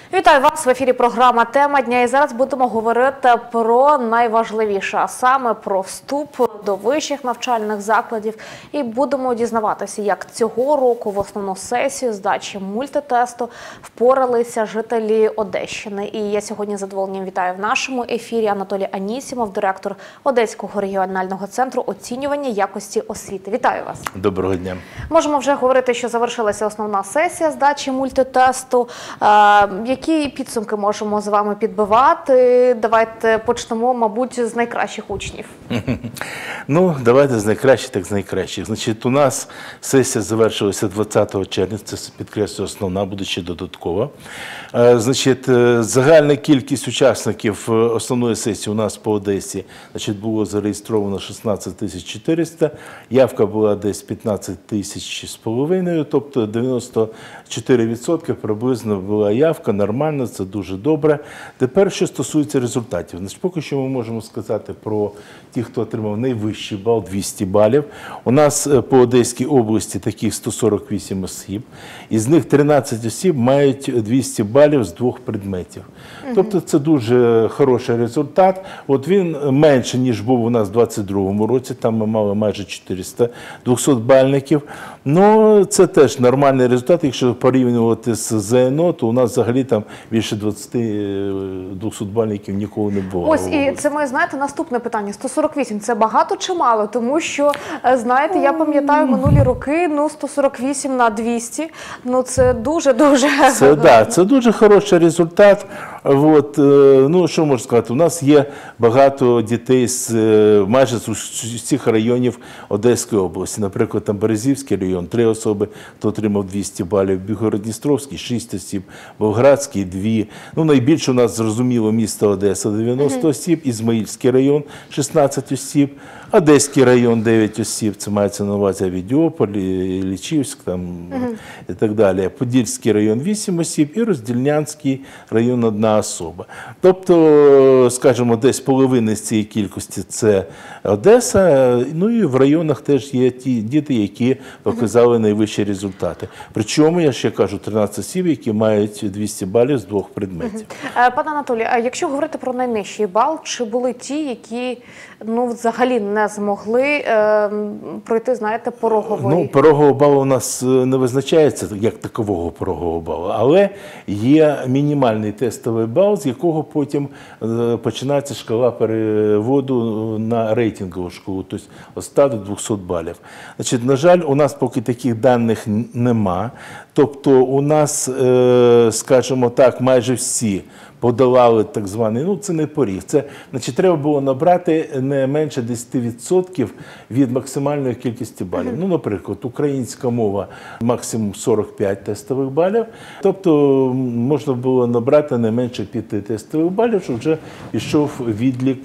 Вітаю вас! В ефірі програма «Тема дня». І зараз будемо говорити про найважливіше, а саме про вступ до вищих навчальних закладів. І будемо дізнаватися, як цього року в основну сесію здачі мультитесту впоралися жителі Одещини. І я сьогодні з задоволенням вітаю в нашому ефірі Анатолій Анісімов, директор Одеського регіонального центру оцінювання якості освіти. Вітаю вас! Доброго дня! Можемо вже говорити, що завершилася основна сесія здачі мультитесту. Які підсумки можемо з вами підбивати? Давайте почнемо, мабуть, з найкращих учнів. Ну, давайте з найкращих, так з найкращих. Значить, у нас сесія завершилася 20 червня, це, підкреслюю, основна, буде ще додаткова. Значить, загальна кількість учасників основної сесії у нас по Одесі, значить, було зареєстровано 16 400, явка була десь 15 тисяч з половиною, тобто 94% приблизно була явка, нормально, це дуже добре. Тепер, що стосується результатів. Значить, поки що ми можемо сказати про ті, хто отримав найвищий бал, 200 балів. У нас по Одеській області таких 148 осіб. Із них 13 осіб мають 200 балів з двох предметів. Тобто це дуже хороший результат. От він менше, ніж був у нас у 2022 році. Там ми мали майже 400 200-бальників. Ну, це теж нормальний результат. Якщо порівнювати з ЗНО, то у нас взагалі там більше 20 200-бальників ніколи не було. Ось, і це моє, знаєте, наступне питання. 148 – це багато чи мало? Тому що, знаєте, я пам'ятаю минулі роки, 148 на 200, ну це дуже-дуже... Це дуже хороший результат. От, ну, що можу сказати, у нас є багато дітей майже з усіх районів Одеської області. Наприклад, там Березівський район, 3 особи, хто отримав 200 балів, Білгород-Дністровський – 6 осіб, Болградський – 2. Ну, найбільше у нас, зрозуміло, місто Одеса – 90 осіб, Ізмаїльський район – 16 осіб, Одеський район – 9 осіб, це мається на увазі Авідіополь, Лічівськ там, і так далі. Подільський район – 8 осіб і Роздільнянський район – 1 особа. Тобто, скажімо, десь половина з цієї кількості – це Одеса, ну і в районах теж є ті діти, які показали найвищі результати. Причому, я ще кажу, 13 осіб, які мають 200 балів з двох предметів. Пане Анатолій, а якщо говорити про найнижчий бал, чи були ті, які, ну, взагалі не змогли пройти, знаєте, пороговий? Ну, пороговий бал у нас не визначається як такового порогового балу, але є мінімальний тестовий бал, з якого потім починається шкала переводу на рейтингову школу, тобто остаток 200 балів. Значить, на жаль, у нас поки таких даних нема, тобто у нас, скажімо так, майже всі подолали так званий, ну це не поріг, це, значить, треба було набрати не менше 10% від максимальної кількості балів. Ну, наприклад, українська мова максимум 45 тестових балів, тобто можна було набрати не менше 5 тестових балів, щоб вже пішов відлік,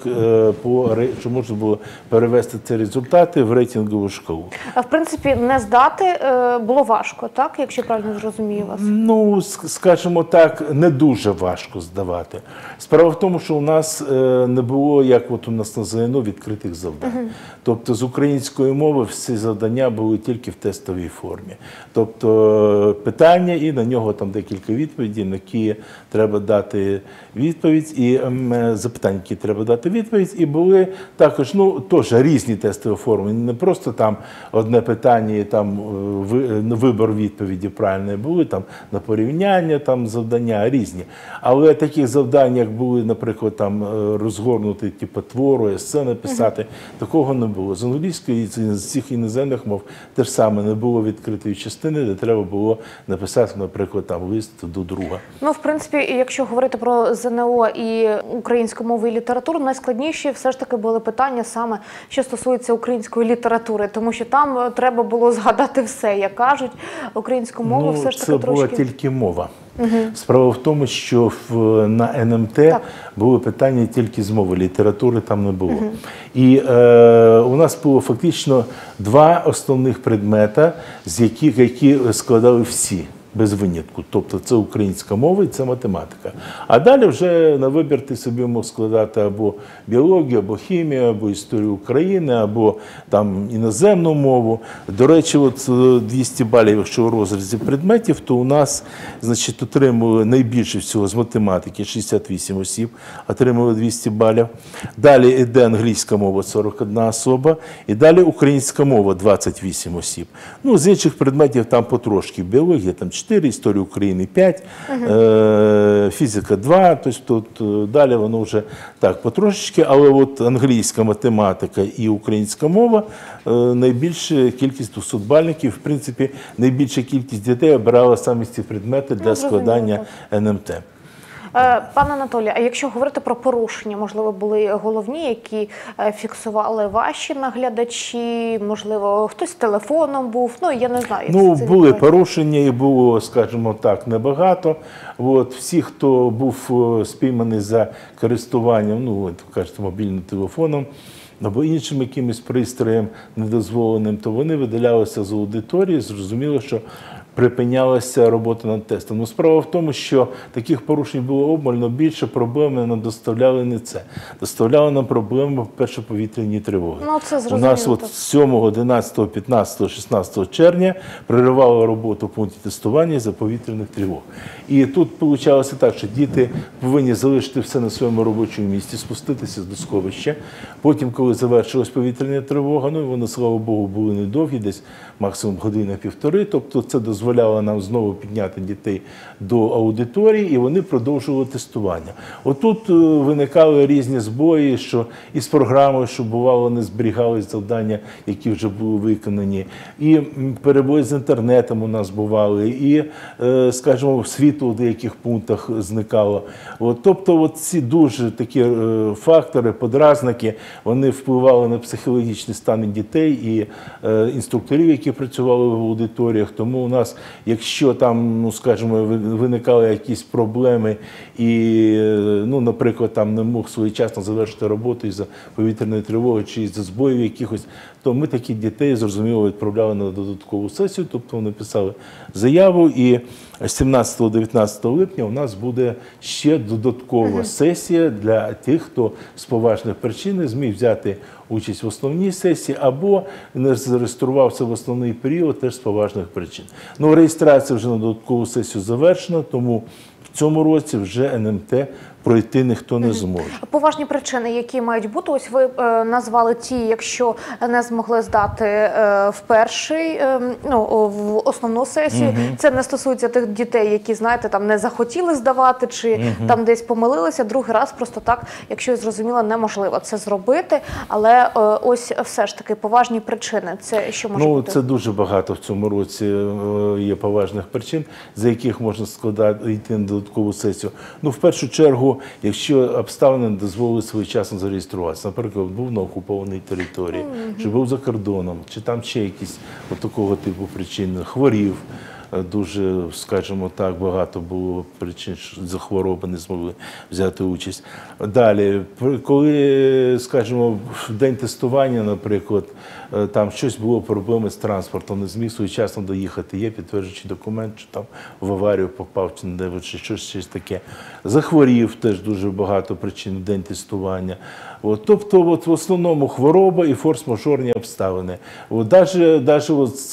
що можна було перевести ці результати в рейтингову шкалу. А в принципі, не здати було важко, так, якщо я правильно зрозумію вас? Ну, скажімо так, не дуже важко здавати. Справа в тому, що у нас не було, як от у нас на ЗНО, відкритих завдань. Тобто з української мови всі завдання були тільки в тестовій формі. Тобто питання і на нього там декілька відповідей, на які треба дати відповідь, і запитання, які треба дати відповідь. І були також, ну, теж різні тестові форми. Не просто там одне питання і там вибір відповіді правильної, були там на порівняння, там завдання різні. Але таких завдань, як були, наприклад, там розгорнути типу твору, есе написати, такого не було. З англійської і з цих іноземних мов те ж саме, не було відкритої частини, де треба було написати, наприклад, там лист до друга. Ну, в принципі, якщо говорити про ЗНО і українську мову і літературу, найскладніші все ж таки були питання саме, що стосується української літератури, тому що там треба було згадати все, як кажуть, українську мову все ж таки це трошки... була тільки мова. Справа в тому, що на НМТ були питання тільки з мови, літератури там не було. І у нас було фактично 2 основних предмета, з які складали всі. без винятку. Тобто це українська мова і це математика. А далі вже на вибір ти собі мог складати або біологію, або хімію, або історію України, або там іноземну мову. До речі, от 200 балів, якщо у розрізі предметів, то у нас, значить, отримали найбільше всього з математики, 68 осіб отримали 200 балів. Далі йде англійська мова, 41 особа, і далі українська мова, 28 осіб. Ну, з інших предметів там потрошки. Біологія там 4, історія України 5, фізика 2, тобто тут далі воно вже так потрошечки, але от англійська, математика і українська мова найбільша кількість 200-бальників, в принципі, найбільша кількість дітей обирала саме ці предмети для складання НМТ. Пане Анатолію, а якщо говорити про порушення, можливо, були головні, які фіксували ваші наглядачі, можливо, хтось з телефоном був, ну, я не знаю. Ну, були порушення і було, скажімо так, небагато. От, всі, хто був спійманий за користуванням, ну, от, кажете, мобільним телефоном, або іншим якимось пристроєм недозволеним, то вони видалялися з аудиторії, зрозуміло, що припинялася робота над тестом. Ну, справа в тому, що таких порушень було обмально більше, проблеми нам доставляли не це. Доставляли нам проблеми, по-перше, повітряні тривоги. Ну, це у нас от 7, 11, 15, 16 червня проривали роботу в пункті тестування за повітряних тривог. І тут вийшло так, що діти повинні залишити все на своєму робочому місці, спуститися до сховища. Потім, коли завершилась повітряна тривога, ну, вони, слава Богу, були недовгі, десь максимум година-півтори, тобто це дозволяло нам знову підняти дітей до аудиторії, і вони продовжували тестування. Отут виникали різні збої, що із програмою, що бувало, не зберігались завдання, які вже були виконані, і перебої з інтернетом у нас бували, і, скажімо, світло в деяких пунктах зникало. Тобто ці дуже такі фактори, подразники, вони впливали на психологічний стан дітей і інструкторів, які працювали в аудиторіях. Тому у нас, якщо там, ну, скажімо, виникали якісь проблеми і, ну, наприклад, там не мог своєчасно завершити роботу із-за повітряної тривоги чи із-за збоїв якихось, то ми таких дітей, зрозуміло, відправляли на додаткову сесію, тобто вони писали заяву, і 17-19 липня у нас буде ще додаткова сесія для тих, хто з поважних причин не зміг взяти участь в основній сесії або не зареєструвався в основний період теж з поважних причин. Ну, реєстрація вже на додаткову сесію завершена, тому в цьому році вже НМТ пройти ніхто не зможе. Поважні причини, які мають бути, ось ви назвали ті, якщо не змогли здати в перший, ну, в основну сесію. Це не стосується тих дітей, які, знаєте, там не захотіли здавати, чи там десь помилилися. Другий раз просто так, якщо я зрозуміла, неможливо це зробити. Але ось все ж таки поважні причини. Це що може бути? Це дуже багато в цьому році є поважних причин, за яких можна йти на додаткову сесію. Ну, в першу чергу, якщо обставини не дозволили своєчасно зареєструватися, наприклад, був на окупованій території, чи був за кордоном, чи там ще якісь от такого типу причин, хворів, дуже, скажімо так, багато було причин, що за хвороби не змогли взяти участь. Далі, коли, скажімо, в день тестування, наприклад, там щось було проблеми з транспортом, не зміг своєчасно доїхати, є підтверджуючий документ, що там в аварію попав, чи щось таке. Захворів теж дуже багато причин в день тестування. Тобто, в основному хвороба і форс-мажорні обставини. Навіть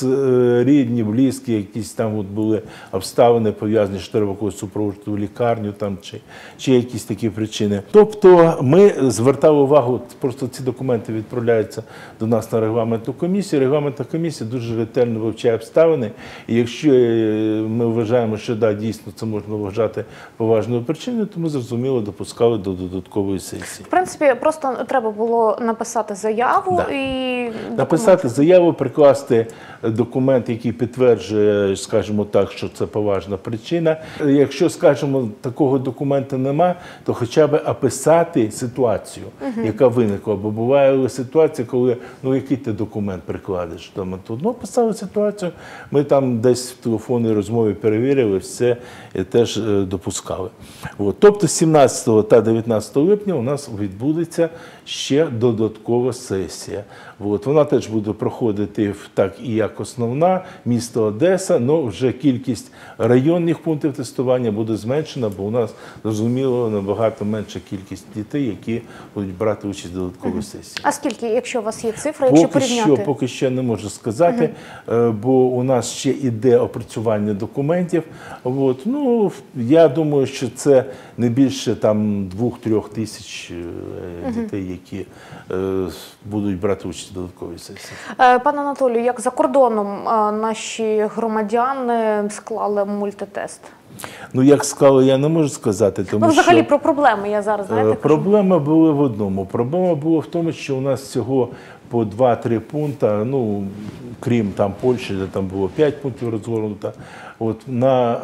рідні, близькі, якісь там були обставини пов'язані, що треба когось супроводжувати в лікарню там, чи якісь такі причини. Тобто ми звертали увагу, просто ці документи відправляються до нас на регламентну комісію. Регламентна комісія дуже ретельно вивчає обставини, і якщо ми вважаємо, що да, дійсно це можна вважати поважною причиною, то ми, зрозуміло, допускали до додаткової сесії. В принципі, просто треба було написати заяву написати заяву, прикласти документ, який підтверджує, скажімо так, що це поважна причина. Якщо, скажімо, такого документу нема, то хоча б описати ситуацію, яка виникла. Бо буває ситуація, коли, ну, який ти документ прикладеш? Описали ситуацію, ми там десь в телефонній розмові перевірили, все теж допускали. Тобто 17 та 19 липня у нас відбудеться ще додаткова сесія. Вона теж буде проходити так і як основна, місто Одеса, але вже кількість районних пунктів тестування буде зменшена, бо у нас, зрозуміло, набагато менша кількість дітей, які будуть брати участь в додатковій сесії. А скільки, якщо у вас є цифра, якщо порівняти? Поки що не можу сказати, бо у нас ще іде опрацювання документів. От. Ну, я думаю, що це не більше 2-3 тисяч дітей, які будуть брати участь в додатковій сесії. Пане Анатолію, як за кордоном наші громадяни склали мультитест? Ну, як склали, я не можу сказати, тому взагалі що... про проблеми я зараз, знаєте, кажу. Проблеми були в одному. Проблема була в тому, що у нас всього по 2-3 пункти, ну, крім там Польщі, де там було 5 пунктів розгорнуто, на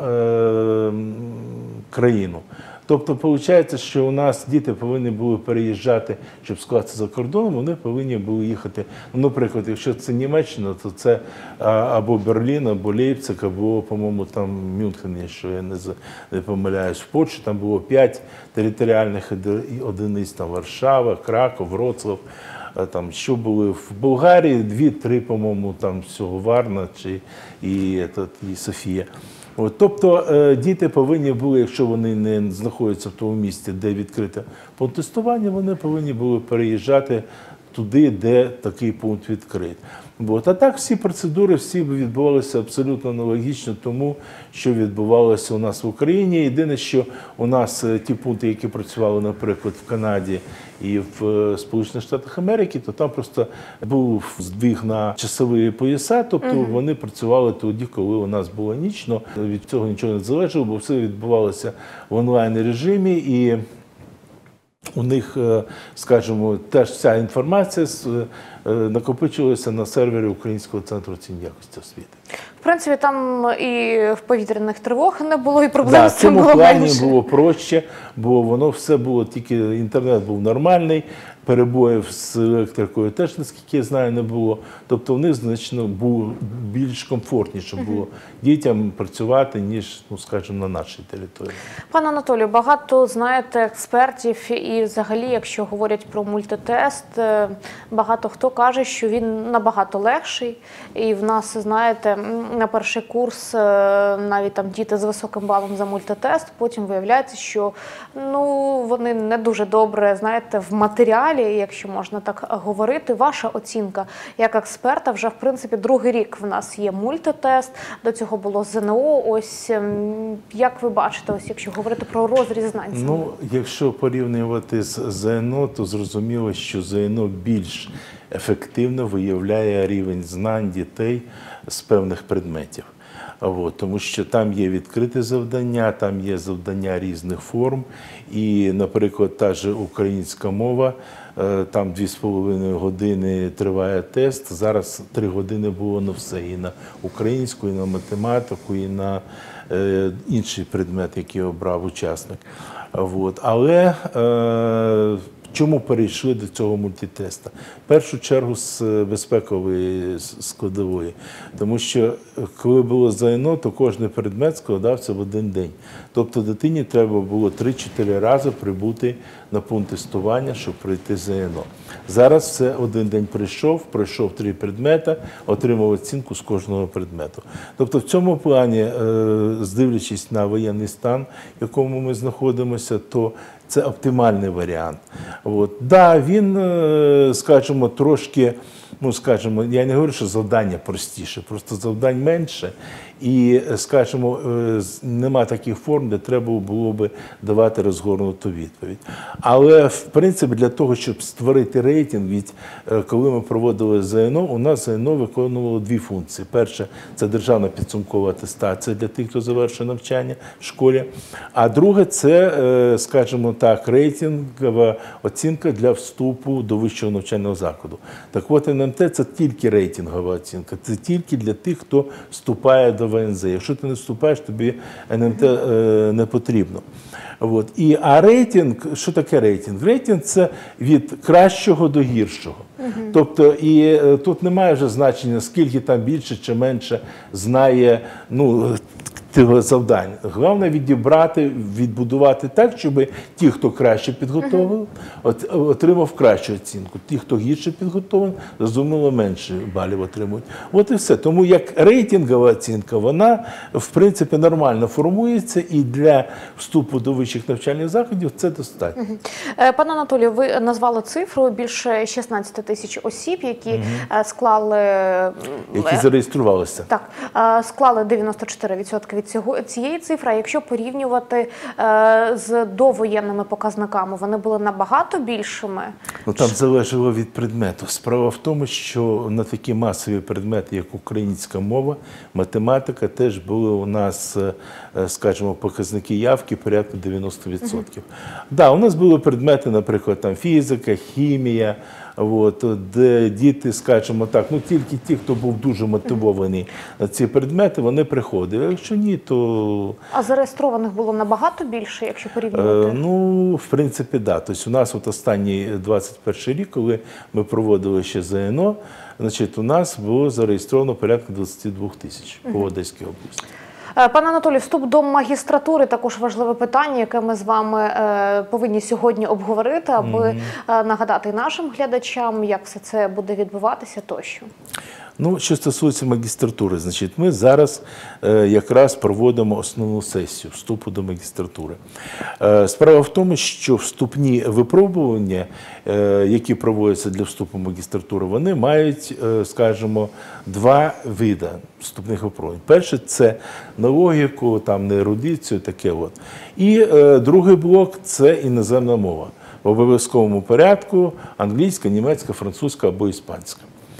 країну. Тобто, виходить, що у нас діти повинні були переїжджати, щоб скласти за кордоном, вони повинні були їхати. Ну, наприклад, якщо це Німеччина, то це або Берлін, або Лейпциг, або, по-моєму, там Мюнхен, якщо я не помиляюсь. В Польщі там було 5 територіальних одиниць, там Варшава, Краков, Вроцлав. Там, що були в Болгарії, 2-3, по-моєму, там всього Варна і Софія. Тобто діти повинні були, якщо вони не знаходяться в тому місці, де відкрите пункт тестування, вони повинні були переїжджати туди, де такий пункт відкритий. А так всі процедури відбувалися абсолютно аналогічно тому, що відбувалося у нас в Україні. Єдине, що у нас ті пункти, які працювали, наприклад, в Канаді і в Сполучених Штатах Америки, то там просто був здвиг на часові пояса, тобто вони працювали тоді, коли у нас було нічно. Від цього нічого не залежало, бо все відбувалося в онлайн-режимі, і у них, скажімо, теж вся інформація накопичувалася на сервері Українського центру оцінювання якості освіти. В принципі, там і в повітряних тривог не було, і проблем з цим було менше. В цьому плані було проще, бо воно все було, тільки інтернет був нормальний, перебоїв з електрикою теж, наскільки я знаю, не було. Тобто в них значно було більш комфортніше було дітям працювати, ніж, ну, скажімо, на нашій території. Пане Анатолію, багато, знаєте, експертів і взагалі, якщо говорять про мультитест, багато хто каже, що він набагато легший. І в нас, знаєте, на перший курс навіть там діти з високим балом за мультитест, потім виявляється, що вони не дуже добре, знаєте, в матеріалі, якщо можна так говорити. Ваша оцінка як експерта, вже, в принципі, другий рік в нас є мультитест, до цього було ЗНО. Ось як ви бачите, ось якщо говорити про розріз знань? Ну, якщо порівнювати з ЗНО, то зрозуміло, що ЗНО більш ефективно виявляє рівень знань дітей з певних предметів. Тому що там є відкриті завдання, там є завдання різних форм. І, наприклад, та ж українська мова, там 2,5 години триває тест, зараз 3 години було на все, і на українську, і на математику, і на інший предмет, який обрав учасник. Але чому перейшли до цього мультитесту? В першу чергу з безпекової складової. Тому що коли було ЗНО, то кожен предмет складався в один день. Тобто дитині треба було 3-4 рази прибути на пункт тестування, щоб пройти ЗНО. Зараз все один день пройшов 3 предмети, отримав оцінку з кожного предмету. Тобто в цьому плані, здивлячись на воєнний стан, в якому ми знаходимося, то це оптимальний варіант. Він, скажімо, трошки, я не говорю, що завдання простіше, просто завдань менше. І, скажімо, нема таких форм, де треба було би давати розгорнуту відповідь. Але, в принципі, для того, щоб створити рейтинг, від коли ми проводили ЗНО, у нас ЗНО виконувало 2 функції. Перше – це державна підсумкова атестація для тих, хто завершує навчання в школі. А друге – це, скажімо так, рейтингова оцінка для вступу до вищого навчального закладу. Так от, НМТ – це тільки рейтингова оцінка, це тільки для тих, хто вступає до ВНЗ. Якщо ти не вступаєш, тобі НМТ не потрібно. А рейтинг, що таке рейтинг? Рейтинг – це від кращого до гіршого. Тобто, і тут немає вже значення, скільки там більше чи менше знає тих завдань. Головне відібрати, відбудувати так, щоб ті, хто краще підготовив, отримав кращу оцінку. Ті, хто гірше підготовлений, зрозуміло, менше балів отримують. От і все. Тому як рейтингова оцінка, вона, в принципі, нормально формується, і для вступу до вищих навчальних закладів це достатньо. Пане Анатолію, ви назвали цифру більше 16 тисяч осіб, які склали... Які зареєструвалися. Так, склали 94% від цієї цифри. А якщо порівнювати з довоєнними показниками, вони були набагато більшими? Ну, там залежало від предмету. Справа в тому, що на такі масові предмети, як українська мова, математика, теж були у нас, скажімо, показники явки порядку 90%. Да, у нас були предмети, наприклад, там фізика, хімія, де діти, скажімо так, ну тільки ті, хто був дуже мотивований на ці предмети, вони приходили. Якщо ні, то... А зареєстрованих було набагато більше, якщо порівнювати? Ну, в принципі, да. Тобто у нас от останній 21 рік, коли ми проводили ще ЗНО, значить, у нас було зареєстровано порядку 22 тисяч по Одеській області. Пане Анатолію, вступ до магістратури – також важливе питання, яке ми з вами повинні сьогодні обговорити, аби нагадати нашим глядачам, як все це буде відбуватися тощо. Ну, що стосується магістратури, значить, ми зараз якраз проводимо основну сесію вступу до магістратури. Справа в тому, що вступні випробування, які проводяться для вступу в магістратуру, вони мають, скажімо, два види вступних випробувань. Перше – це на логіку, там, на ерудицію, таке от. І другий блок – це іноземна мова. В обов'язковому порядку англійська, німецька, французька або іспанська.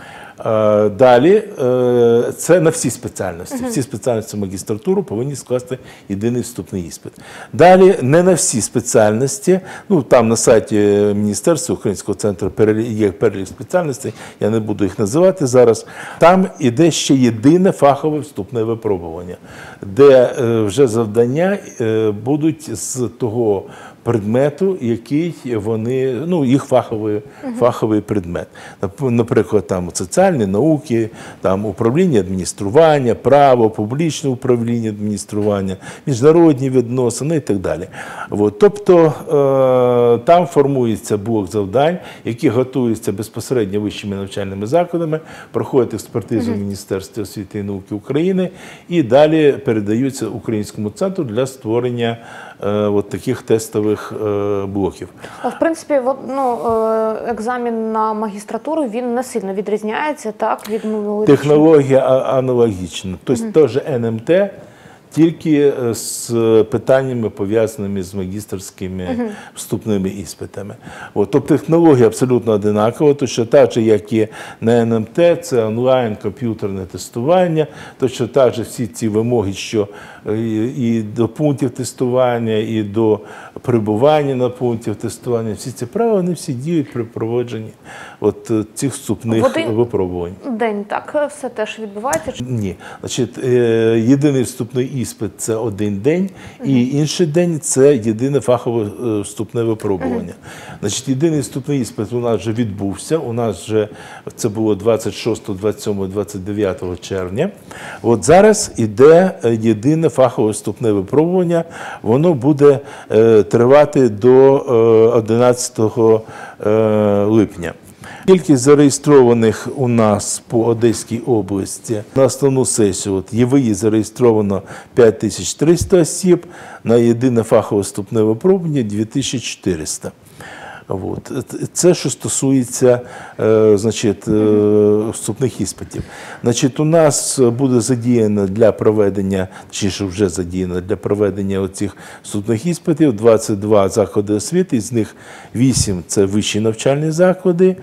Далі, це на всі спеціальності. Всі спеціальності магістратури повинні скласти єдиний вступний іспит. Далі, не на всі спеціальності, ну там на сайті Міністерства Українського центру є перелік спеціальностей, я не буду їх називати зараз, там іде ще єдине фахове вступне випробування, де вже завдання будуть з того предмету, який вони, ну, їх фаховий предмет. Наприклад, там соціальні науки, там управління адміністрування, право, публічне управління адміністрування, міжнародні відносини і так далі. Тобто там формується блок завдань, які готуються безпосередньо вищими навчальними закладами, проходять експертизу в Міністерстві освіти і науки України і далі передаються Українському центру для створення таких тестових блоків. В принципі, екзамен на магістратуру, він не сильно відрізняється, так, від минулорічного? Технологія аналогічна. Тобто теж НМТ, тільки з питаннями, пов'язаними з магістерськими вступними іспитами. Тобто технологія абсолютно одинакова, точно так же, як і на НМТ, це онлайн комп'ютерне тестування, точно так же всі ці вимоги, що і до пунктів тестування, і до перебування на пунктів тестування, всі ці правила, вони всі діють при проводженні цих вступних випробувань. День так все теж відбувається? Ні. Значить, єдиний вступний іспит – це один день, і інший день – це єдине фахове вступне випробування. Значить, єдиний вступний іспит у нас вже відбувся, у нас вже це було 26, 27, 29 червня. От зараз іде єдине фахове вступне випробування, воно буде тривати до 11 липня. Кількість зареєстрованих у нас по Одеській області на основну сесію ЄВІ зареєстровано 5300 осіб, на єдине фахове вступне випробування 2400. Це, що стосується вступних іспитів. Значить, у нас буде задіяно для проведення, точніше вже задіяно для проведення оцих вступних іспитів 22 заклади освіти, з них 8 – це вищі навчальні заклади,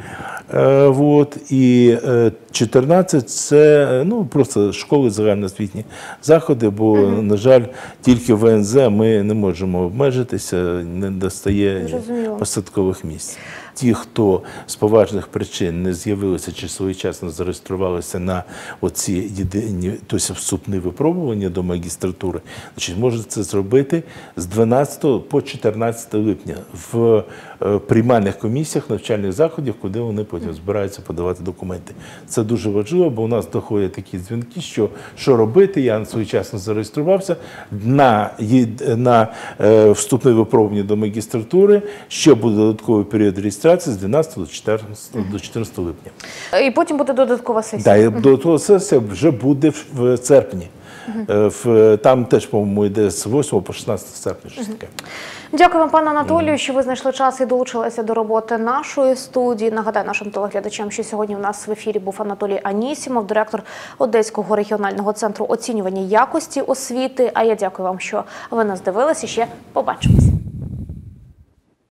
і 14 – це просто школи, загальноосвітні заходи, бо, на жаль, тільки ВНЗ ми не можемо обмежитися, не достає посадкових місць. ті, хто з поважних причин не з'явилися чи своєчасно зареєструвалися на оці єдині, тобто вступні випробування до магістратури, значить, можуть це зробити з 12 по 14 липня в приймальних комісіях навчальних заходів, куди вони потім збираються подавати документи. Це дуже важливо, бо у нас доходять такі дзвінки, що робити, я своєчасно зареєструвався на вступне випробування до магістратури, ще буде додатковий період реєстрації з 12 до 14 липня. І потім буде додаткова сесія. Так, і додаткова сесія вже буде в серпні. Там теж, по-моєму, йде з 8 по 16 серпня. Щось таке. Дякую вам, пане Анатолію, що ви знайшли час і долучилися до роботи нашої студії. Нагадаю нашим телеглядачам, що сьогодні у нас в ефірі був Анатолій Анісімов, директор Одеського регіонального центру оцінювання якості освіти. А я дякую вам, що ви нас дивилися. Ще побачимось.